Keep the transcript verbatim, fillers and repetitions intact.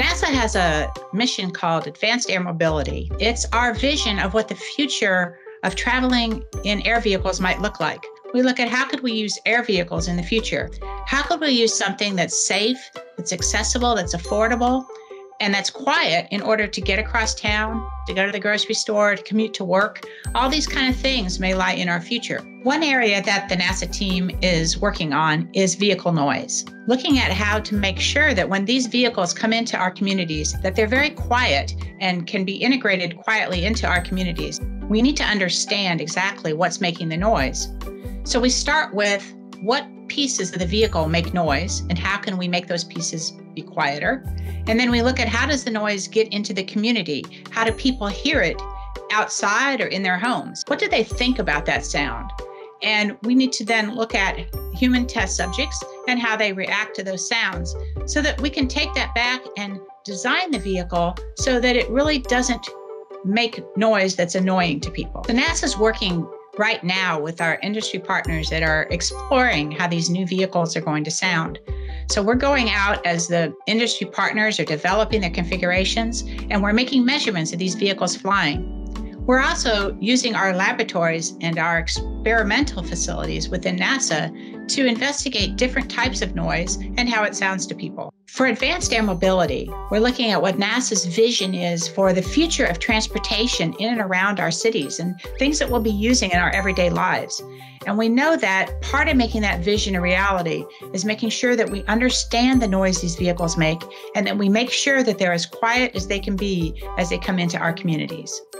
NASA has a mission called Advanced Air Mobility. It's our vision of what the future of traveling in air vehicles might look like. We look at how could we use air vehicles in the future? How could we use something that's safe, that's accessible, that's affordable, and that's quiet in order to get across town, to go to the grocery store, to commute to work? All these kind of things may lie in our future. One area that the NASA team is working on is vehicle noise, looking at how to make sure that when these vehicles come into our communities, that they're very quiet and can be integrated quietly into our communities. We need to understand exactly what's making the noise. So we start with what pieces of the vehicle make noise and how can we make those pieces be quieter? And then we look at how does the noise get into the community? How do people hear it outside or in their homes? What do they think about that sound? And we need to then look at human test subjects and how they react to those sounds so that we can take that back and design the vehicle so that it really doesn't make noise that's annoying to people. So NASA's working right now with our industry partners that are exploring how these new vehicles are going to sound. So we're going out as the industry partners are developing their configurations, and we're making measurements of these vehicles flying. We're also using our laboratories and our experimental facilities within NASA to investigate different types of noise and how it sounds to people. For advanced air mobility, we're looking at what NASA's vision is for the future of transportation in and around our cities and things that we'll be using in our everyday lives. And we know that part of making that vision a reality is making sure that we understand the noise these vehicles make and that we make sure that they're as quiet as they can be as they come into our communities.